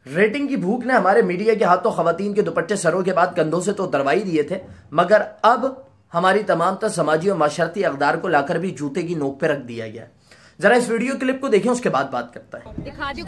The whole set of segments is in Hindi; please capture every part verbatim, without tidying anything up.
रेटिंग की भूख ने हमारे मीडिया के हाथों खवातीन के दुपट्टे सरों के बाद कंधों से तो उतरवाई दिए थे, मगर अब हमारी तमाम तर समाजी और माशरती अक़दार को लाकर भी जूते की नोक पे रख दिया गया। जरा इस वीडियो क्लिप को देखें, उसके बाद बात करता है।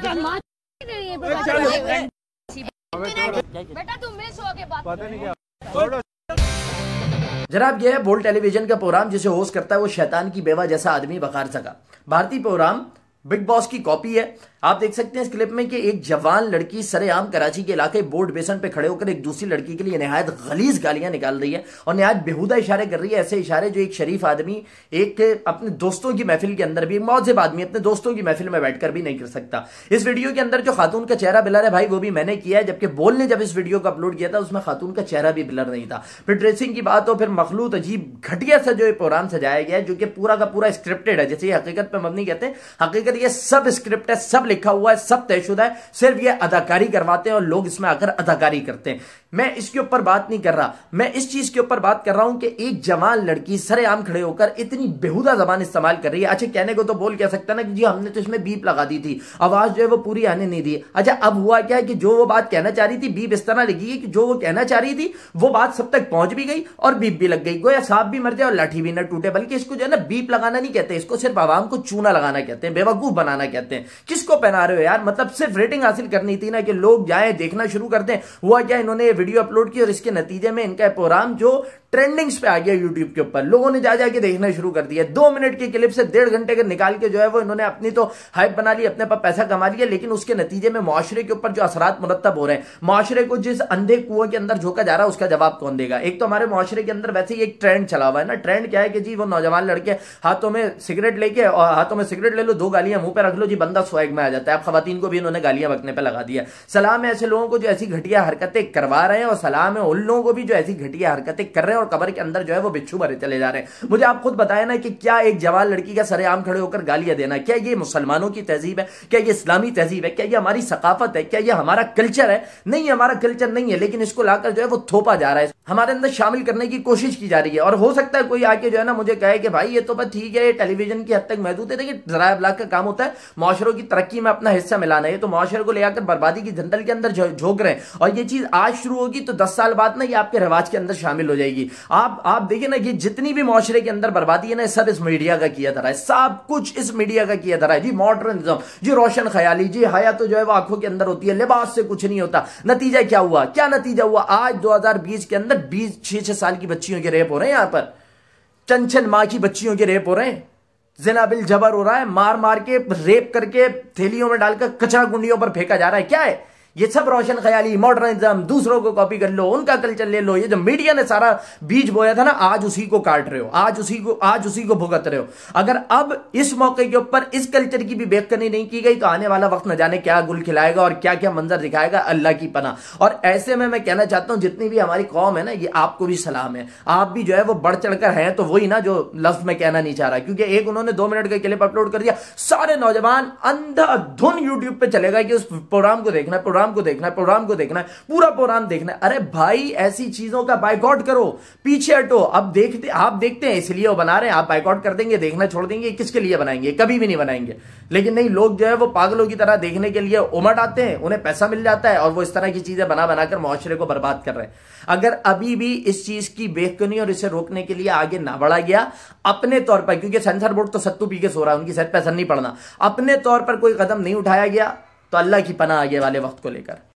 जनाब, यह है बोल टेलीविजन का प्रोग्राम जिसे होस्ट करता है वो शैतान की बेवा जैसा आदमी वकार ज़का। भारतीय प्रोग्राम बिग बॉस की कॉपी है। आप देख सकते हैं इस क्लिप में कि एक जवान लड़की सरेआम कराची के इलाके बोर्ड बेसन पे खड़े होकर एक दूसरी लड़की के लिए निहायत गलीज गालियां निकाल रही है और निहायत बेहुदा इशारे कर रही है, ऐसे इशारे जो एक शरीफ आदमी एक अपने दोस्तों की महफिल के अंदर भी, एक मौजूद आदमी अपने दोस्तों की महफिल में बैठकर भी नहीं कर सकता। इस वीडियो के अंदर जो खातून का चेहरा ब्लर है भाई, वो भी मैंने किया है, जबकि बोल ने जब इस वीडियो को अपलोड किया था उसमें खातून का चेहरा भी ब्लर नहीं था। फिर ड्रेसिंग की बात हो, फिर मखलूत अजीब घटिया सा जो प्रोग्राम सजाया गया है, जो कि पूरा का पूरा स्क्रिप्टेड है, जैसे ये हकीकत पे मबनी कहते हैं। हकीकत ये सब स्क्रिप्ट है, सब लिखा हुआ है, सब तयशुदा है, सिर्फ ये अदाकारी करवाते हैं और लोग इसमें आकर अदाकारी करते हैं। मैं इसके ऊपर बात नहीं कर रहा, मैं इस चीज के ऊपर बात कर रहा हूं कि एक जवान लड़की सरेआम खड़े होकर इतनी बेहुदा जबान इस्तेमाल कर रही है। अच्छा, कहने को तो बोल कह सकता ना कि जी हमने तो इसमें बीप लगा दी थी, आवाज जो है वो पूरी आने नहीं दी। अच्छा, अब हुआ क्या है कि जो वो बात कहना चाह रही थी, बीप इस तरह लगी है कि जो वो कहना चाह रही थी वो बात सब तक पहुंच भी गई और बीप भी लग गई। गोया सांप भी मर जाए और लाठी भी ना टूटे। बल्कि इसको जो है ना बीप लगाना नहीं कहते, इसको सिर्फ आवाम को चूना लगाना कहते हैं, बेवकूफ बनाना कहते हैं। किसको पहना रहे हो यार? मतलब सिर्फ रेटिंग हासिल करनी थी ना कि लोग जाएं देखना शुरू कर दें। हुआ क्या, इन्होंने ये वीडियो अपलोड की और इसके नतीजे में इनका प्रोग्राम जो ट्रेंडिंग्स पे आ गया यूट्यूब के ऊपर, लोगों ने जा जाके देखना शुरू कर दिया। दो मिनट के क्लिप से डेढ़ घंटे के निकाल के जो है वो इन्होंने अपनी तो हाइप बना ली, अपने पर पैसा कमा लिया, लेकिन उसके नतीजे में मुआशरे के ऊपर जो असरात मुरतब हो रहे हैं, मुआशरे को जिस अंधे कुएं के अंदर झोंका जा रहा है उसका जवाब कौन देगा? एक तो हमारे मुआशरे के अंदर वैसे ही एक ट्रेंड चला हुआ है ना। ट्रेंड क्या है कि जी वो नौजवान लड़के हाथों में सिगरेट लेके, और हाथों में सिगरेट ले लो, दो गालियां मुंह पे रख लो जी, बंदा स्वैग में आ जाता है। अब खवातीन को भी इन्होंने गालियां बकने पे लगा दिया। सलाम है ऐसे लोगों को जो ऐसी घटिया हरकतें करवा रहे हैं, और सलाम है उन लोगों को भी जो ऐसी घटिया हरकतें कर रहे हैं और कब्र के अंदर जो है वो बिच्छू भरे चले जा रहे हैं। मुझे आप खुद बताया ना कि क्या एक जवान लड़की का सरेआम खड़े होकर गालियां देना, क्या ये मुसलमानों की तहजीब है? क्या ये इस्लामी तहजीब है? क्या ये हमारी सकाफत है? क्या ये हमारा कल्चर है? नहीं, हमारा कल्चर नहीं है, लेकिन इसको लाकर जो है वो थोपा जा रहा है, हमारे अंदर शामिल करने की कोशिश की जा रही है। और हो सकता है कोई आके जो है ना मुझे कहे कि भाई ये तो बस ठीक है, टेलीविजन की हद तक महदूद है। देखिए, जराए इब्लाग का काम होता है मुआशरों की तरक्की में अपना हिस्सा मिलाना है, तो मुआशरे को ले आकर बर्बादी की जंदल के अंदर झोंक रहे हैं। और ये चीज आज शुरू होगी तो दस साल बाद ना ये आपके रिवाज के अंदर शामिल हो जाएगी। आप आप देखिए ना, ये जितनी भी मुआशरे के अंदर बर्बादी है ना, सब इस मीडिया का किया धरा है, सब कुछ इस मीडिया का किया धरा है जी। मॉडर्निज्म जी, रोशन ख्याली जी, हया तो जो है वो आंखों के अंदर होती है, लिबास से कुछ नहीं होता। नतीजा क्या हुआ? क्या नतीजा हुआ? आज दो हजार बीस के अंदर बीस छह छह साल की बच्चियों के रेप हो रहे हैं, यहां पर चंद चंद मां की बच्चियों के रेप हो रहे हैं, जिना बिल जबर हो रहा है, मार मार के रेप करके थैलियों में डालकर कचरा कुंडियों पर फेंका जा रहा है। क्या है ये सब? रोशन ख्याली, मॉडर्निज्म, दूसरों को कॉपी कर लो, उनका कल्चर ले लो। ये जो मीडिया ने सारा बीज बोया था ना, आज उसी को काट रहे हो, आज उसी को आज उसी को भुगत रहे हो। अगर अब इस मौके के ऊपर इस कल्चर की भी बेखनी नहीं की गई तो आने वाला वक्त न जाने क्या गुल खिलाएगा और क्या क्या मंजर दिखाएगा, अल्लाह की पनाह। और ऐसे में मैं कहना चाहता हूं, जितनी भी हमारी कौम है ना, ये आपको भी सलाम है। आप भी जो है वो बढ़ चढ़कर हैं, तो वही ना जो लफ्ज में कहना नहीं चाह रहा, क्योंकि एक उन्होंने दो मिनट का क्लिप अपलोड कर दिया, सारे नौजवान अंधाधुन यूट्यूब पे चलेगा कि उस प्रोग्राम को देखना है, प्रोग्राम को देखना है, प्रोग्राम को देखना है, पूरा प्रोग्राम देखना है। अरे भाई, ऐसी चीजों का बाइकआउट करो, पीछे हटो। अब देखते आप देखते हैं इसलिए वो बना रहे हैं, आप बाइकआउट कर देंगे, देखना छोड़ देंगे, किसके लिए बनाएंगे? कभी भी नहीं बनाएंगे। लेकिन नहीं, लोग जो है वो पागलों की तरह देखने के लिए उमड़ आते हैं, उन्हें पैसा मिल जाता है और वो इस तरह की चीजें बना बनाकर मुआशरे को बर्बाद कर रहे हैं। अगर अभी भी इस चीज की बेखनी और इसे रोकने के लिए आगे ना बढ़ा गया अपने तौर पर, क्योंकि सेंसर बोर्ड तो सत्तू पी के सो रहा है, उनकी सेट पे असर नहीं पड़ना, अपने तौर पर कोई कदम नहीं उठाया गया तो अल्लाह की पनाह आगे वाले वक्त को लेकर।